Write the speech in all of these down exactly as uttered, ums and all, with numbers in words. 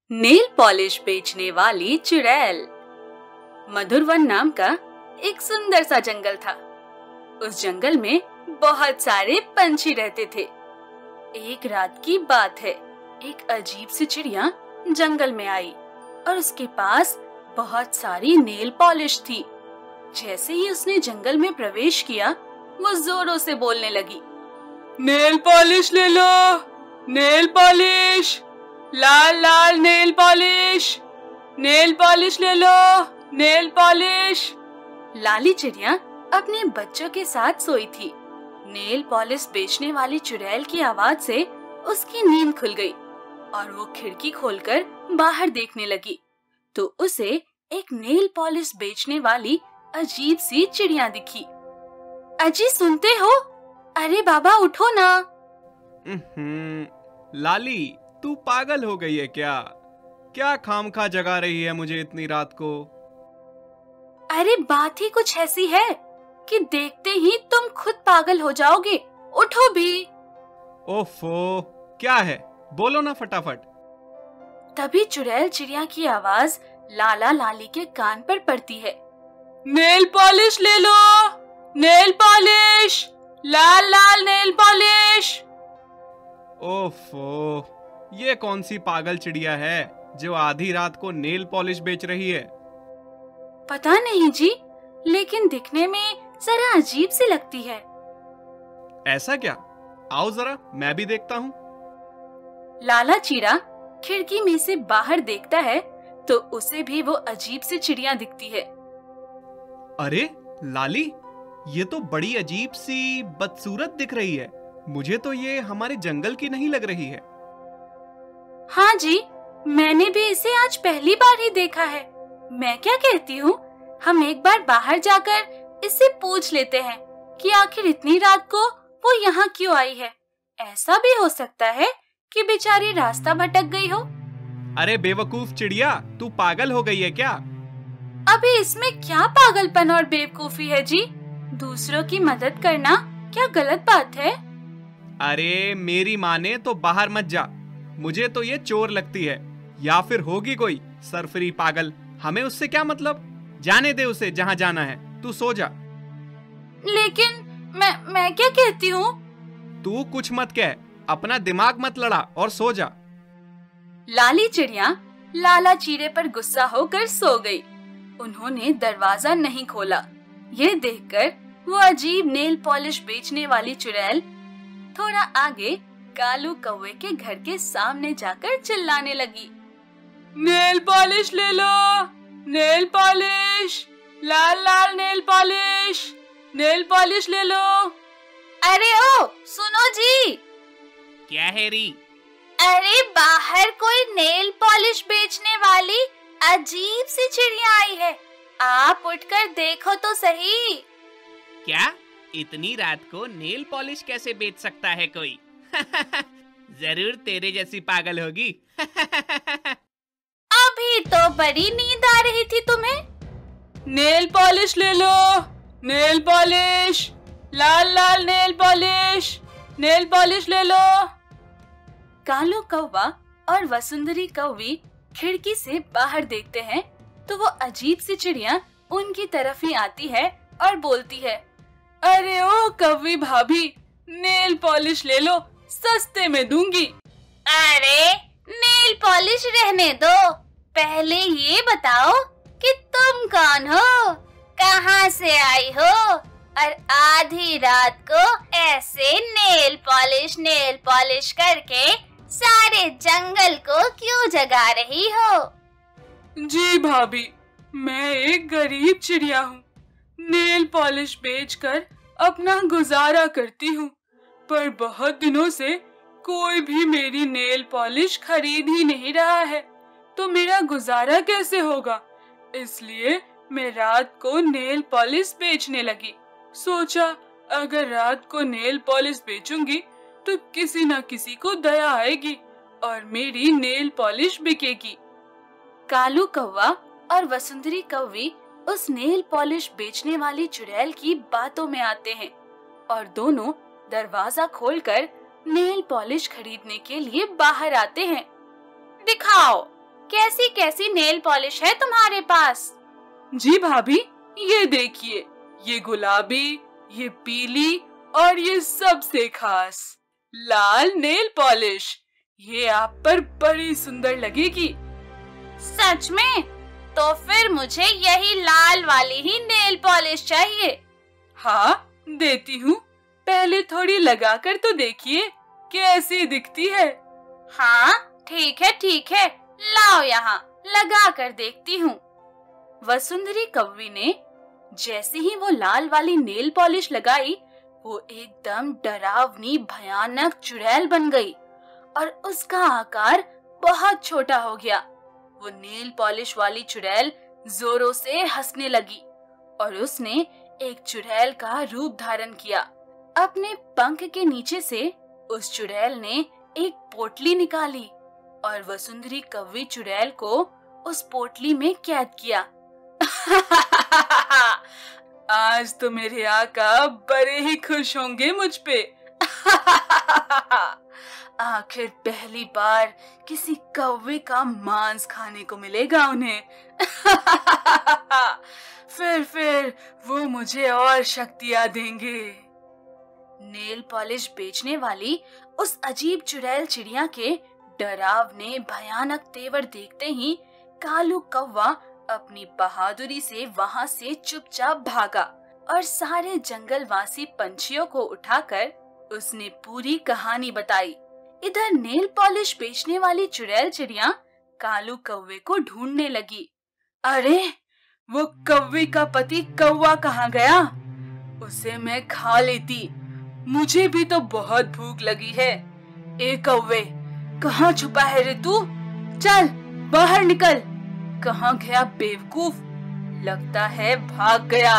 Nail polish बेचने वाली चुड़ैल। मधुरवन नाम का एक सुंदर सा जंगल था। उस जंगल में बहुत सारे पंछी रहते थे। एक रात की बात है, एक अजीब सी चिड़िया जंगल में आई और उसके पास बहुत सारी नेल पॉलिश थी। जैसे ही उसने जंगल में प्रवेश किया, वो जोरों से बोलने लगी, नेल पॉलिश ले लो, नेल पॉलिश, लाल लाल नेल पॉलिश, नेल पॉलिश ले लो, नेल पॉलिश। लाली चिड़िया अपने बच्चों के साथ सोई थी। नेल पॉलिश बेचने वाली चुड़ैल की आवाज से उसकी नींद खुल गई और वो खिड़की खोलकर बाहर देखने लगी तो उसे एक नेल पॉलिश बेचने वाली अजीब सी चिड़िया दिखी। अजी सुनते हो? अरे बाबा उठो ना। लाली, तू पागल हो गई है क्या? क्या खामखा जगा रही है मुझे इतनी रात को? अरे बात ही कुछ ऐसी है कि देखते ही तुम खुद पागल हो जाओगे। उठो भी। ओफो, क्या है? बोलो ना फटाफट। तभी चुड़ैल चिड़िया की आवाज लाला लाली के कान पर पड़ती है। नेल पॉलिश ले लो, नेल पॉलिश, लाल लाल नेल पॉलिश। ओफो, ये कौन सी पागल चिड़िया है जो आधी रात को नेल पॉलिश बेच रही है? पता नहीं जी, लेकिन दिखने में जरा अजीब सी लगती है। ऐसा क्या? आओ जरा मैं भी देखता हूँ। लाला चिड़ा खिड़की में से बाहर देखता है तो उसे भी वो अजीब सी चिड़िया दिखती है। अरे लाली, ये तो बड़ी अजीब सी बदसूरत दिख रही है। मुझे तो ये हमारे जंगल की नहीं लग रही है। हाँ जी, मैंने भी इसे आज पहली बार ही देखा है। मैं क्या कहती हूँ, हम एक बार बाहर जाकर इससे पूछ लेते हैं कि आखिर इतनी रात को वो यहाँ क्यों आई है। ऐसा भी हो सकता है कि बेचारी रास्ता भटक गई हो। अरे बेवकूफ चिड़िया, तू पागल हो गई है क्या? अभी इसमें क्या पागलपन और बेवकूफी है जी? दूसरों की मदद करना क्या गलत बात है? अरे मेरी माने तो बाहर मत जा। मुझे तो ये चोर लगती है या फिर होगी कोई सरफरी पागल। हमें उससे क्या मतलब? जाने दे उसे जहाँ जाना है। तू सो जा। लेकिन मैं मैं क्या कहती हूँ? तू कुछ मत कह, अपना दिमाग मत लड़ा और सो जा। लाली चिड़िया लाला चीरे पर गुस्सा होकर सो गई। उन्होंने दरवाजा नहीं खोला। ये देखकर वो अजीब नेल पॉलिश बेचने वाली चुड़ैल थोड़ा आगे कालू कौवे के घर के सामने जाकर चिल्लाने लगी, नेल पॉलिश ले लो, नेल पॉलिश, लाल लाल नेल पॉलिश, नेल पॉलिश ले लो। अरे ओ सुनो जी। क्या है री? अरे बाहर कोई नेल पॉलिश बेचने वाली अजीब सी चिड़िया आई है। आप उठकर देखो तो सही। क्या? इतनी रात को नेल पॉलिश कैसे बेच सकता है कोई? जरूर तेरे जैसी पागल होगी। अभी तो बड़ी नींद आ रही थी तुम्हें। नेल पॉलिश ले लो, नेल पॉलिश, लाल लाल नेल पॉलिश, नेल पॉलिश ले लो। कालू कौवा और वसुंधरी कौवी खिड़की से बाहर देखते हैं तो वो अजीब सी चिड़िया उनकी तरफ ही आती है और बोलती है, अरे ओ कौवी भाभी, नेल पॉलिश ले लो, सस्ते में दूंगी। अरे नेल पॉलिश रहने दो, पहले ये बताओ कि तुम कौन हो, कहाँ से आई हो और आधी रात को ऐसे नेल पॉलिश नेल पॉलिश करके सारे जंगल को क्यों जगा रही हो? जी भाभी, मैं एक गरीब चिड़िया हूँ। नेल पॉलिश बेचकर अपना गुजारा करती हूँ, पर बहुत दिनों से कोई भी मेरी नेल पॉलिश खरीद ही नहीं रहा है, तो मेरा गुजारा कैसे होगा? इसलिए मैं रात को नेल पॉलिश बेचने लगी। सोचा अगर रात को नेल पॉलिश बेचूंगी तो किसी न किसी को दया आएगी और मेरी नेल पॉलिश बिकेगी। कालू कौवा और वसुंधरी कौवी उस नेल पॉलिश बेचने वाली चुड़ैल की बातों में आते हैं और दोनों दरवाजा खोलकर नेल पॉलिश खरीदने के लिए बाहर आते हैं। दिखाओ कैसी कैसी नेल पॉलिश है तुम्हारे पास? जी भाभी, ये देखिए, ये गुलाबी, ये पीली और ये सबसे खास लाल नेल पॉलिश। ये आप पर बड़ी सुंदर लगेगी। सच में? तो फिर मुझे यही लाल वाली ही नेल पॉलिश चाहिए। हाँ, देती हूँ। पहले थोड़ी लगाकर तो देखिए कैसी दिखती है। हाँ, ठीक है ठीक है, लाओ यहाँ, लगा कर देखती हूँ। वसुंधरी कौवी ने जैसे ही वो लाल वाली नेल पॉलिश लगाई, वो एकदम डरावनी भयानक चुड़ैल बन गई और उसका आकार बहुत छोटा हो गया। वो नेल पॉलिश वाली चुड़ैल जोरों से हंसने लगी और उसने एक चुड़ैल का रूप धारण किया। अपने पंख के नीचे से उस चुड़ैल ने एक पोटली निकाली और वसुंधरी कौवी चुड़ैल को उस पोटली में कैद किया। आज तो मेरे आका बड़े ही खुश होंगे मुझ पे। आखिर पहली बार किसी कौवे का मांस खाने को मिलेगा उन्हें। फिर फिर वो मुझे और शक्तियां देंगे। नेल पॉलिश बेचने वाली उस अजीब चुड़ैल चिड़िया के डरावने भयानक तेवर देखते ही कालू कौवा अपनी बहादुरी से वहां से चुपचाप भागा और सारे जंगलवासी पंछियों को उठाकर उसने पूरी कहानी बताई। इधर नेल पॉलिश बेचने वाली चुड़ैल चिड़िया कालू कौवे को ढूंढने लगी। अरे, वो कौवे का पति कौवा कहाँ गया? उसे मैं खा लेती। मुझे भी तो बहुत भूख लगी है। ए कौवे, कहाँ छुपा है रे तू? चल बाहर निकल। कहाँ गया बेवकूफ? लगता है भाग गया।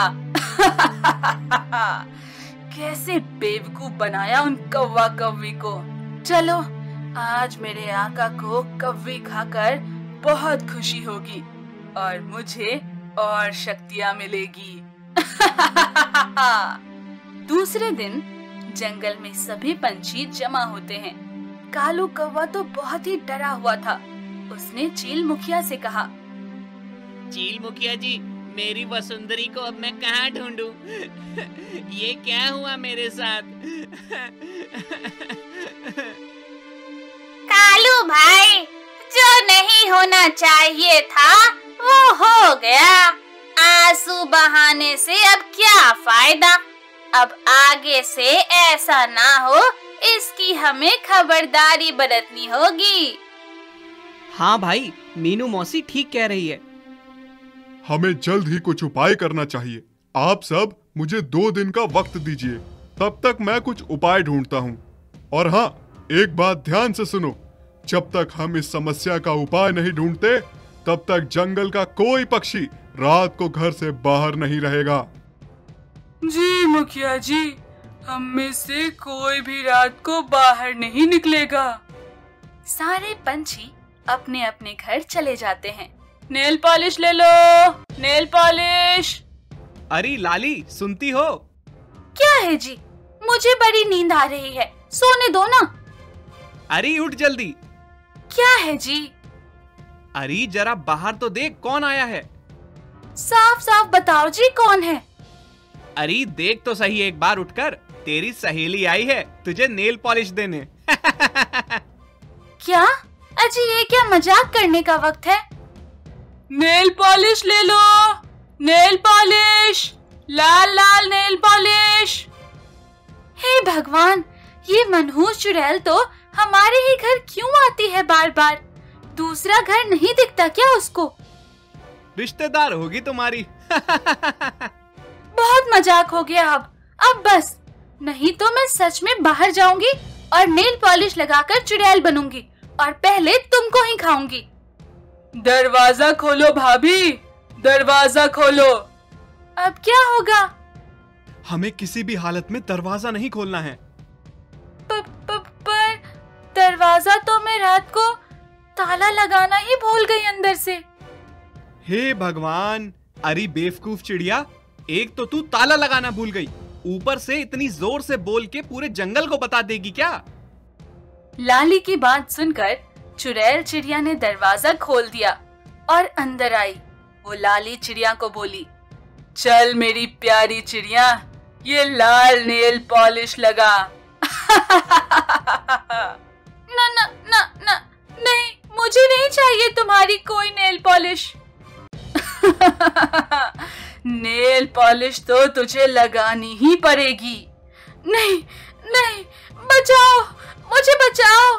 कैसे बेवकूफ बनाया उन कौवा कौवी को। चलो, आज मेरे आका को कौवी खाकर बहुत खुशी होगी और मुझे और शक्तियां मिलेगी। दूसरे दिन जंगल में सभी पंछी जमा होते हैं। कालू कौवा तो बहुत ही डरा हुआ था। उसने चील मुखिया से कहा, चील मुखिया जी, मेरी वसुंधरी को अब मैं कहाँ ढूंढूं? ये क्या हुआ मेरे साथ? कालू भाई, जो नहीं होना चाहिए था वो हो गया। आंसू बहाने से अब क्या फायदा? अब आगे से ऐसा ना हो, इसकी हमें खबरदारी बरतनी होगी। हाँ भाई, मीनू मौसी ठीक कह रही है। हमें जल्द ही कुछ उपाय करना चाहिए। आप सब मुझे दो दिन का वक्त दीजिए, तब तक मैं कुछ उपाय ढूंढता हूँ। और हाँ, एक बात ध्यान से सुनो, जब तक हम इस समस्या का उपाय नहीं ढूंढते, तब तक जंगल का कोई पक्षी रात को घर से बाहर नहीं रहेगा। जी मुखिया जी, हम में से कोई भी रात को बाहर नहीं निकलेगा। सारे पंछी अपने अपने घर चले जाते हैं। नेल पॉलिश ले लो, नेल पॉलिश। अरे लाली, सुनती हो? क्या है जी? मुझे बड़ी नींद आ रही है, सोने दो ना। अरे उठ जल्दी। क्या है जी? अरे जरा बाहर तो देख, कौन आया है? साफ साफ बताओ जी, कौन है? अरे देख तो सही एक बार उठकर, तेरी सहेली आई है तुझे नेल पॉलिश देने। क्या? अजी ये क्या मजाक करने का वक्त है? नेल पॉलिश ले लो, नेल पॉलिश, लाल लाल नेल पॉलिश। हे भगवान, ये मनहूस चुड़ैल तो हमारे ही घर क्यों आती है बार बार? दूसरा घर नहीं दिखता क्या उसको? रिश्तेदार होगी तुम्हारी। बहुत मजाक हो गया अब अब बस, नहीं तो मैं सच में बाहर जाऊंगी और नेल पॉलिश लगाकर चुड़ैल बनूंगी और पहले तुमको ही खाऊंगी। दरवाजा खोलो भाभी, दरवाजा खोलो। अब क्या होगा? हमें किसी भी हालत में दरवाजा नहीं खोलना है। प, प, पर दरवाजा तो मैं रात को ताला लगाना ही भूल गई अंदर से। हे भगवान, अरे बेवकूफ चिड़िया, एक तो तू ताला लगाना भूल गई, ऊपर से इतनी जोर से बोल के पूरे जंगल को बता देगी क्या? लाली की बात सुनकर चुड़ैल चिड़िया ने दरवाजा खोल दिया और अंदर आई। वो लाली चिड़िया को बोली, चल मेरी प्यारी चिड़िया, ये लाल नेल पॉलिश लगा। ना ना ना ना नहीं, मुझे नहीं चाहिए तुम्हारी कोई नेल पॉलिश। नेल पॉलिश तो तुझे लगानी ही पड़ेगी। नहीं नहीं, बचाओ, मुझे बचाओ।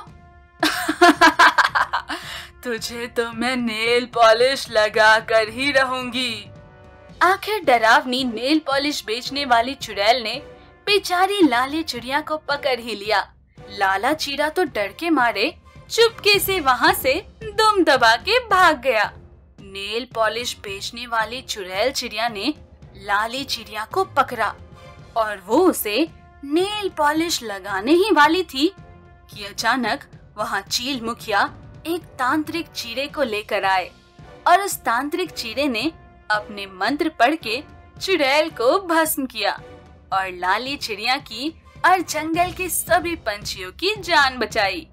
तुझे तो मैं नेल पॉलिश लगा कर ही रहूंगी। आखिर डरावनी नेल पॉलिश बेचने वाली चुड़ैल ने बेचारी लाली चिड़िया को पकड़ ही लिया। लाला चिड़ा तो डर के मारे चुपके से वहाँ से दुम दबा के भाग गया। नेल पॉलिश बेचने वाली चुड़ैल चिड़िया ने लाली चिड़िया को पकड़ा और वो उसे नेल पॉलिश लगाने ही वाली थी कि अचानक वहाँ चील मुखिया एक तांत्रिक चीड़े को लेकर आए और उस तांत्रिक चीड़े ने अपने मंत्र पढ़ के चुड़ैल को भस्म किया और लाली चिड़िया की और जंगल के सभी पंछियों की जान बचाई।